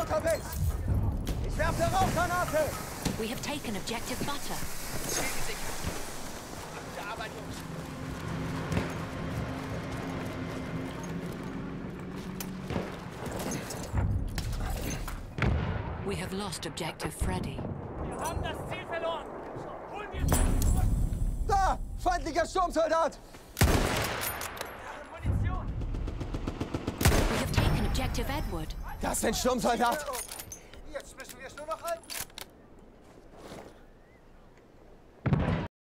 unterwegs! Ich werfe Rauchgranate! We have taken objective butter. Gute Arbeit, Jungs. We have lost objective Freddy. Wir haben das Ziel verloren. Holen wir es zurück. Da! Feindlicher Sturmsoldat! Munition. We have taken objective Edward. Das ist ein Sturmsoldat!